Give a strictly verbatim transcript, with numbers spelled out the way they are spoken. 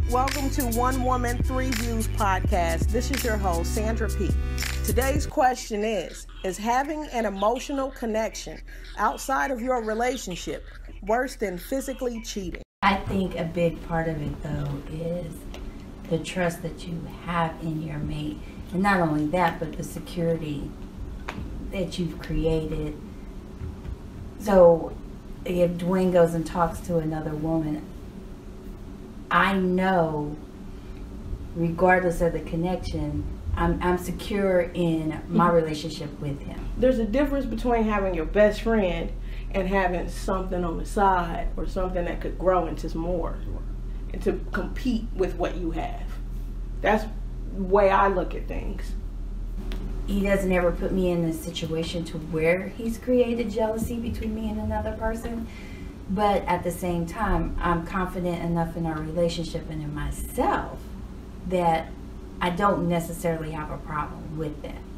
Welcome to One Woman, Three Views podcast. This is your host, Sandra P. Today's question is, is having an emotional connection outside of your relationship worse than physically cheating? I think a big part of it, though, is the trust that you have in your mate. And not only that, but the security that you've created. So if Dwayne goes and talks to another woman, I know, regardless of the connection, I'm, I'm secure in my relationship with him. There's a difference between having your best friend and having something on the side or something that could grow into more and to compete with what you have. That's the way I look at things. He doesn't ever put me in a situation to where he's created jealousy between me and another person. But at the same time, I'm confident enough in our relationship and in myself that I don't necessarily have a problem with that.